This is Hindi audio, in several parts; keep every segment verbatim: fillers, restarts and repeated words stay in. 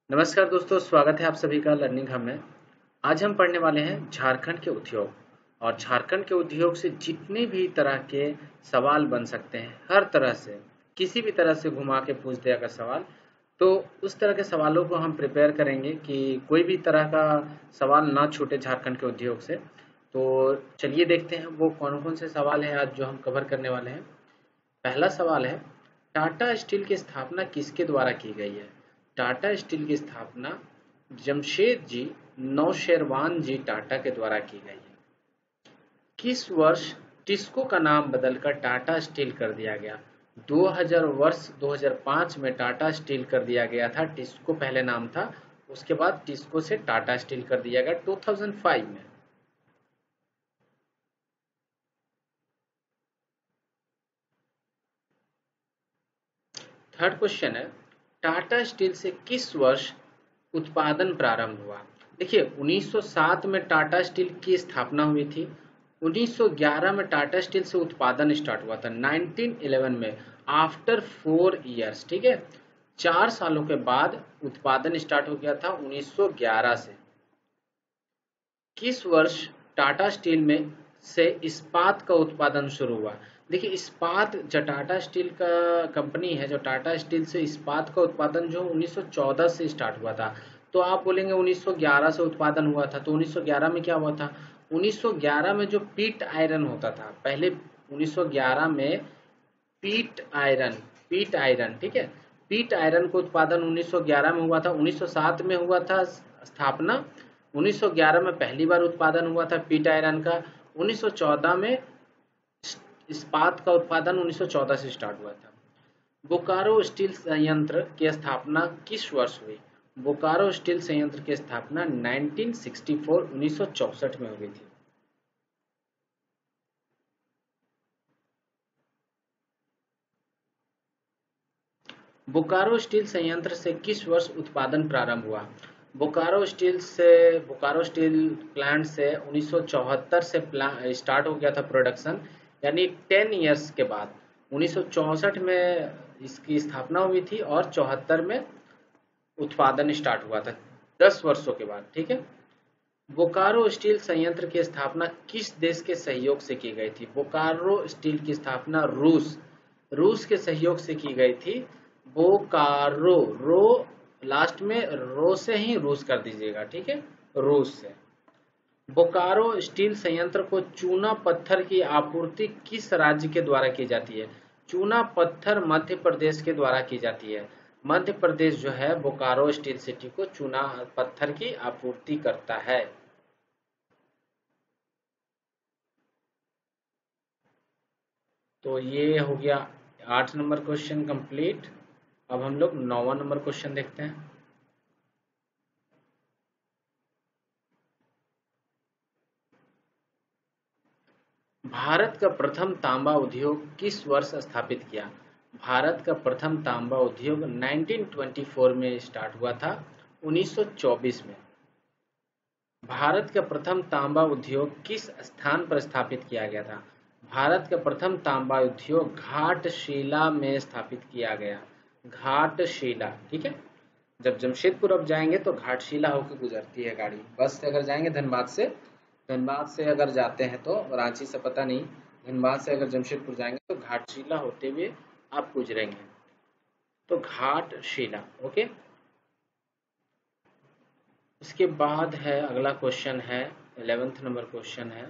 नमस्कार दोस्तों, स्वागत है आप सभी का लर्निंग हब में। आज हम पढ़ने वाले हैं झारखंड के उद्योग। और झारखंड के उद्योग से जितने भी तरह के सवाल बन सकते हैं, हर तरह से किसी भी तरह से घुमा के पूछ दे अगर सवाल, तो उस तरह के सवालों को हम प्रिपेयर करेंगे कि कोई भी तरह का सवाल ना छूटे झारखंड के उद्योग से। तो चलिए देखते हैं वो कौन कौन से सवाल हैं आज जो हम कवर करने वाले हैं। पहला सवाल है, टाटा स्टील की स्थापना किसके द्वारा की गई है? टाटा स्टील की स्थापना जमशेद जी नौशेरवान जी टाटा के द्वारा की गई है। किस वर्ष टिस्को का नाम बदलकर टाटा स्टील कर दिया गया? दो हज़ार वर्ष दो हज़ार पाँच में टाटा स्टील कर दिया गया था। टिस्को पहले नाम था, उसके बाद टिस्को से टाटा स्टील कर दिया गया दो हज़ार पाँच में। थर्ड क्वेश्चन है, टाटा स्टील से किस वर्ष उत्पादन प्रारंभ हुआ? देखिए, उन्नीस सौ सात में टाटा स्टील की स्थापना हुई थी। उन्नीस सौ ग्यारह में टाटा स्टील से उत्पादन स्टार्ट हुआ था, उन्नीस सौ ग्यारह में, आफ्टर फोर इयर्स। ठीक है, चार सालों के बाद उत्पादन स्टार्ट हो गया था उन्नीस सौ ग्यारह से। किस वर्ष टाटा स्टील में से इस्पात का उत्पादन शुरू हुआ? देखिए, इस्पात जो टाटा स्टील का कंपनी है, जो टाटा स्टील से इस्पात का उत्पादन जो उन्नीस सौ चौदह से स्टार्ट हुआ था। तो आप बोलेंगे उन्नीस सौ ग्यारह से उत्पादन हुआ था, तो उन्नीस सौ ग्यारह में क्या हुआ था? उन्नीस सौ ग्यारह में जो पीट आयरन होता था, पहले उन्नीस सौ ग्यारह में पीट आयरन पीट आयरन ठीक है, पीट आयरन को उत्पादन उन्नीस सौ ग्यारह में हुआ था। उन्नीस सौ सात में हुआ था स्थापना। उन्नीस सौ ग्यारह में पहली बार उत्पादन हुआ था पीट आयरन का। उन्नीस सौ चौदह में इस्पात का उत्पादन उन्नीस सौ चौदह से स्टार्ट हुआ था। बोकारो स्टील संयंत्र की स्थापना किस वर्ष हुई? बोकारो स्टील संयंत्र की स्थापना उन्नीस सौ चौंसठ उन्नीस सौ चौसठ में हुई थी। बोकारो स्टील संयंत्र से किस वर्ष उत्पादन प्रारंभ हुआ? बोकारो स्टील से बोकारो स्टील प्लांट से उन्नीस सौ चौहत्तर से स्टार्ट हो गया था प्रोडक्शन, यानी टेन इयर्स के बाद। उन्नीस सौ चौसठ में इसकी स्थापना हुई थी और चौहत्तर में उत्पादन स्टार्ट हुआ था, दस वर्षों के बाद। ठीक है, बोकारो स्टील संयंत्र की स्थापना किस देश के सहयोग से की गई थी? बोकारो स्टील की स्थापना रूस रूस के सहयोग से की गई थी। बोकारो, रो लास्ट में रो से ही रूस कर दीजिएगा, ठीक है, रूस से। बोकारो स्टील संयंत्र को चूना पत्थर की आपूर्ति किस राज्य के द्वारा की जाती है? चूना पत्थर मध्य प्रदेश के द्वारा की जाती है। मध्य प्रदेश जो है बोकारो स्टील सिटी को चूना पत्थर की आपूर्ति करता है। तो ये हो गया आठ नंबर क्वेश्चन कंप्लीट। अब हम लोग नौवा नंबर क्वेश्चन देखते हैं। भारत का प्रथम तांबा उद्योग किस वर्ष स्थापित किया? भारत का प्रथम तांबा उद्योग उन्नीस सौ चौबीस में स्टार्ट हुआ था, उन्नीस सौ चौबीस में। भारत का प्रथम तांबा उद्योग किस स्थान पर स्थापित किया गया था? भारत का प्रथम तांबा उद्योग घाटशिला में स्थापित किया गया। घाटशिला, ठीक है। जब जमशेदपुर अब जाएंगे तो घाटशिला होकर गुजरती है गाड़ी। बस से अगर जाएंगे धनबाद से धनबाद से अगर जाते हैं तो, रांची से पता नहीं, धनबाद से अगर जमशेदपुर जाएंगे तो घाटशिला होते हुए आप गुजरेंगे। तो घाटशिला, ओके। इसके बाद है अगला क्वेश्चन है, इलेवेंथ नंबर क्वेश्चन है।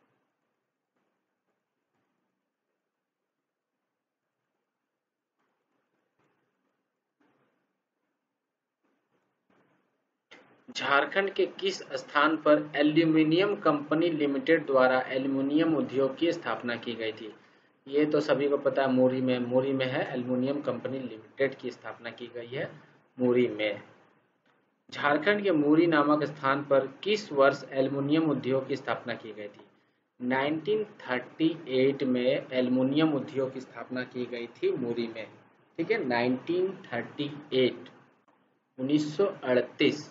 झारखंड के किस स्थान पर एल्यूमिनियम कंपनी लिमिटेड द्वारा एल्यूमिनियम उद्योग की स्थापना की गई थी? ये तो सभी को पता है, मुरी में मुरी में है, एल्यूमिनियम कंपनी लिमिटेड की स्थापना की गई है मुरी में। झारखंड के मुरी नामक स्थान पर किस वर्ष एल्यूमिनियम उद्योग की स्थापना की गई थी? उन्नीस सौ अड़तीस में एल्यूमिनियम उद्योग की स्थापना की गई थी मुरी में। ठीक है, उन्नीस सौ अड़तीस, उन्नीस सौ अड़तीस।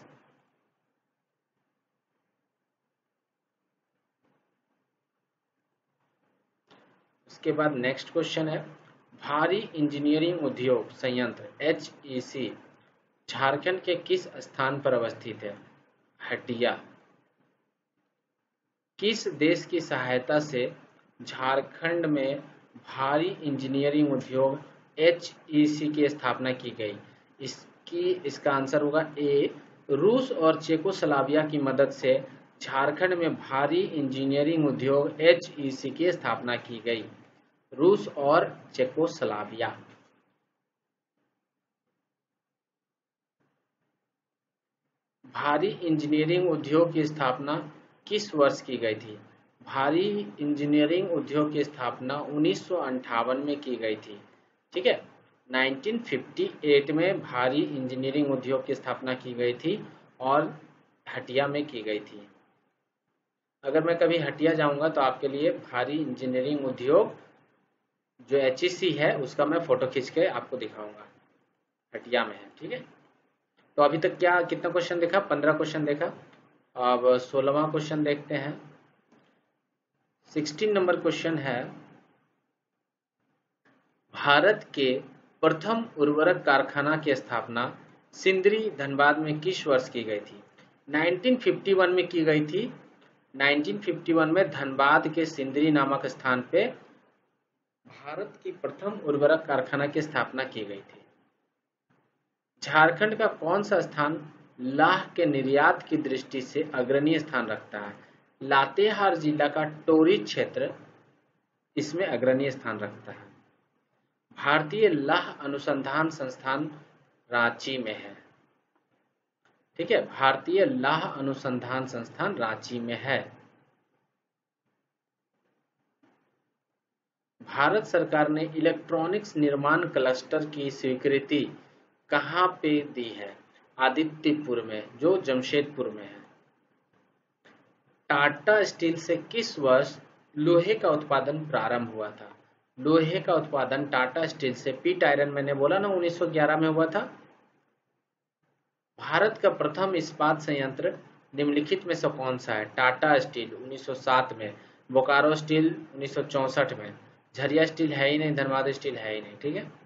इसके बाद नेक्स्ट क्वेश्चन है, भारी इंजीनियरिंग उद्योग संयंत्र एच ई सी झारखंड के किस स्थान पर अवस्थित है? हटिया। किस देश की सहायता से झारखंड में भारी इंजीनियरिंग उद्योग एच ई सी की स्थापना की गई? इसकी इसका आंसर होगा ए, रूस और चेकोस्लोवाकिया की मदद से झारखंड में भारी इंजीनियरिंग उद्योग एच ई सी की स्थापना की गई। रूस और चेकोस्लोवाकिया। भारी इंजीनियरिंग उद्योग की स्थापना किस वर्ष की गई थी? भारी इंजीनियरिंग उद्योग की स्थापना उन्नीस सौ अंठावन में की गई थी। ठीक है, उन्नीस सौ अट्ठावन में भारी इंजीनियरिंग उद्योग की स्थापना की गई थी और हटिया में की गई थी। अगर मैं कभी हटिया जाऊंगा तो आपके लिए भारी इंजीनियरिंग उद्योग जो एच ई सी है उसका मैं फोटो खींच के आपको दिखाऊंगा। हटिया में है। ठीक है, तो अभी तक क्या कितना क्वेश्चन देखा? पंद्रह क्वेश्चन देखा। अब सोलहवां क्वेश्चन देखते हैं। सिक्सटीन नंबर क्वेश्चन है, भारत के प्रथम उर्वरक कारखाना की स्थापना सिंदरी धनबाद में किस वर्ष की गई थी? उन्नीस सौ इक्यावन में की गई थी। उन्नीस सौ इक्यावन में धनबाद के सिंदरी नामक स्थान पे भारत की प्रथम उर्वरक कारखाना की स्थापना की गई थी। झारखंड का कौन सा स्थान लाह के निर्यात की दृष्टि से अग्रणी स्थान रखता है? लातेहार जिला का टोरी क्षेत्र इसमें अग्रणी स्थान रखता है। भारतीय लाह अनुसंधान संस्थान रांची में है। ठीक है, भारतीय लाह अनुसंधान संस्थान रांची में है। भारत सरकार ने इलेक्ट्रॉनिक्स निर्माण क्लस्टर की स्वीकृति कहाँ पे दी है? आदित्यपुर में, जो जमशेदपुर में है। टाटा स्टील से किस वर्ष लोहे का उत्पादन प्रारंभ हुआ था? लोहे का उत्पादन टाटा स्टील से, पीट आयरन मैंने बोला ना उन्नीस सौ ग्यारह में हुआ था। भारत का प्रथम इस्पात संयंत्र निम्नलिखित में से कौन सा है? टाटा स्टील उन्नीस सौ सात में, बोकारो स्टील उन्नीस सौ चौसठ में, झरिया स्टील है ही नहीं, धनबाद स्टील है ही नहीं। ठीक है,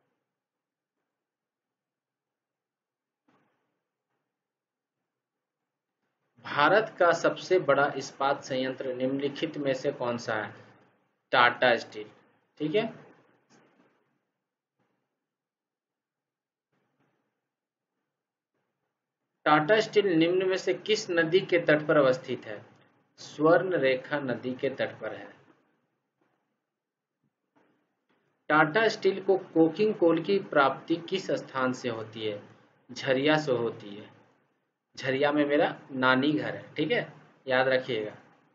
भारत का सबसे बड़ा इस्पात संयंत्र निम्नलिखित में से कौन सा है? टाटा स्टील। ठीक है, टाटा स्टील निम्न में से किस नदी के तट पर अवस्थित है? स्वर्ण रेखा नदी के तट पर है। टाटा स्टील को कोकिंग कोल की प्राप्ति किस स्थान से होती है? झरिया से होती है। झरिया में मेरा नानी घर है। ठीक है, याद रखिएगा।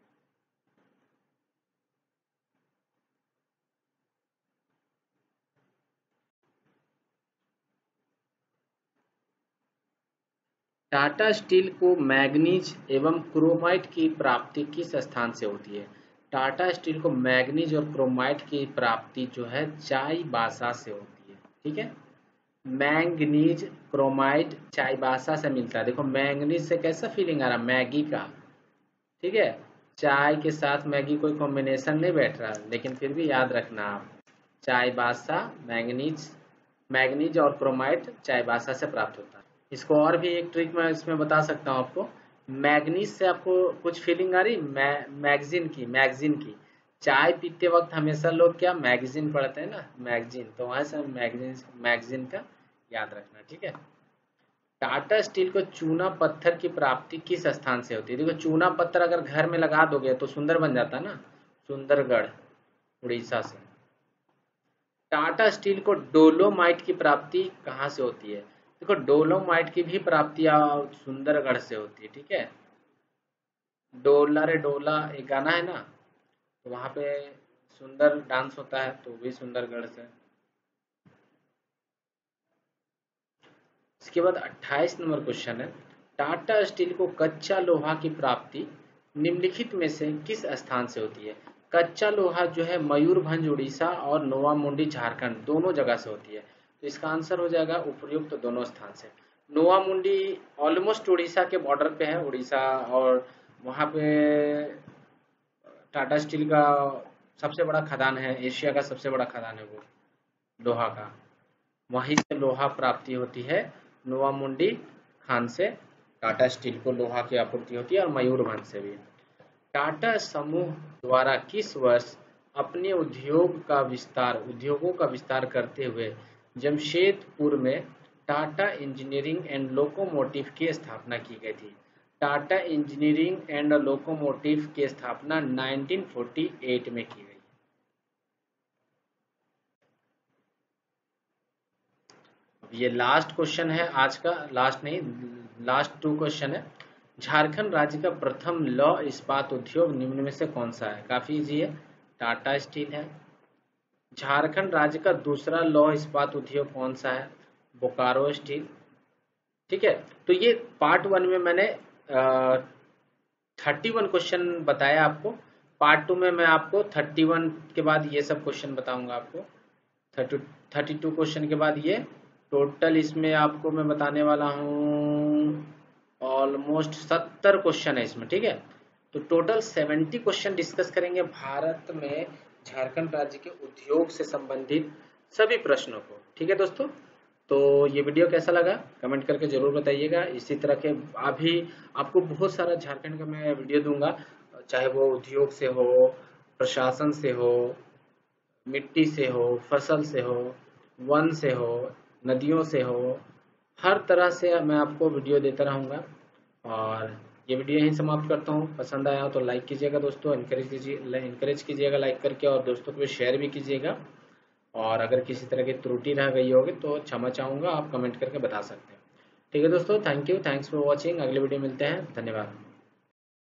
टाटा स्टील को मैग्नीज एवं क्रोमाइट की प्राप्ति किस स्थान से होती है? टाटा स्टील को मैग्नीज और क्रोमाइट की प्राप्ति जो है चाईबासा से होती है। ठीक है, मैंगनीज क्रोमाइट चाईबासा से मिलता है। देखो मैंगनीज से कैसा फीलिंग आ रहा है? मैगी का। ठीक है, चाय के साथ मैगी कोई कॉम्बिनेशन नहीं बैठ रहा, लेकिन फिर भी याद रखना आप, चाईबासा मैंगनीज मैंगनीज और क्रोमाइट चाईबासा से प्राप्त होता है। इसको और भी एक ट्रिक मैं इसमें बता सकता हूँ आपको। मैग्नीज से आपको कुछ फीलिंग आ रही? मै, मैगजीन की मैगजीन की चाय पीते वक्त हमेशा लोग क्या मैगजीन पढ़ते हैं ना, मैगजीन, तो वहां से मैगजीन मैगजीन का याद रखना। ठीक है, टाटा स्टील को चूना पत्थर की प्राप्ति किस स्थान से होती है? देखो चूना पत्थर अगर घर में लगा दोगे तो सुंदर बन जाता है ना, सुंदरगढ़ उड़ीसा से। टाटा स्टील को डोलोमाइट की प्राप्ति कहाँ से होती है? देखो डोलोमाइट की भी प्राप्ति सुंदरगढ़ से होती है। ठीक है, डोला रे डोला एक गाना है ना, तो वहां पे सुंदर डांस होता है, तो भी सुंदरगढ़ से। इसके बाद अट्ठाईस नंबर क्वेश्चन है, टाटा स्टील को कच्चा लोहा की प्राप्ति निम्नलिखित में से किस स्थान से होती है? कच्चा लोहा जो है मयूरभंज उड़ीसा और नोवामुंडी झारखंड दोनों जगह से होती है, तो इसका आंसर हो जाएगा उपयुक्त तो दोनों स्थान से। नोवामुंडी ऑलमोस्ट उड़ीसा के बॉर्डर पे है, उड़ीसा, और वहाँ पे टाटा स्टील का सबसे बड़ा खदान है, एशिया का सबसे बड़ा खदान है वो लोहा का, वहीं से लोहा प्राप्ति होती है नोवामुंडी खान से टाटा स्टील को लोहा की आपूर्ति होती है, और मयूरभंज से भी। टाटा समूह द्वारा किस वर्ष अपने उद्योग का विस्तार उद्योगों का विस्तार करते हुए जमशेदपुर में टाटा इंजीनियरिंग एंड लोकोमोटिव की स्थापना की गई थी? टाटा इंजीनियरिंग एंड लोकोमोटिव की स्थापना नाइनटीन फोर्टी एट में की गई। ये लास्ट क्वेश्चन है आज का, लास्ट नहीं, लास्ट टू क्वेश्चन है। झारखंड राज्य का प्रथम लौह इस्पात उद्योग निम्न में से कौन सा है? काफी इजी है, टाटा स्टील है। झारखंड राज्य का दूसरा लौह इस्पात उद्योग कौन सा है? बोकारो स्टील। ठीक है, तो ये पार्ट वन में मैंने थर्टी वन क्वेश्चन बताया आपको। पार्ट टू में मैं आपको थर्टी वन के बाद ये सब क्वेश्चन बताऊंगा आपको। थर्टी थर्टी टू क्वेश्चन के बाद ये टोटल इसमें आपको मैं बताने वाला हूँ ऑलमोस्ट सत्तर क्वेश्चन है इसमें। ठीक है, तो टोटल सेवेंटी क्वेश्चन डिस्कस करेंगे भारत में झारखंड राज्य के उद्योग से संबंधित सभी प्रश्नों को। ठीक है दोस्तों, तो ये वीडियो कैसा लगा कमेंट करके जरूर बताइएगा। इसी तरह के अभी आपको बहुत सारा झारखंड का मैं वीडियो दूंगा, चाहे वो उद्योग से हो, प्रशासन से हो, मिट्टी से हो, फसल से हो, वन से हो, नदियों से हो, हर तरह से मैं आपको वीडियो देता रहूँगा। और ये वीडियो यहीं समाप्त करता हूँ। पसंद आया हो तो लाइक कीजिएगा दोस्तों, इनकरेज कीजिए इनकरेज कीजिएगा लाइक करके, और दोस्तों को शेयर भी कीजिएगा। और अगर किसी तरह की त्रुटि रह गई होगी तो क्षमा चाहूँगा, आप कमेंट करके बता सकते हैं। ठीक है दोस्तों, thank you, thanks for watching. अगले वीडियो मिलते हैं, धन्यवाद।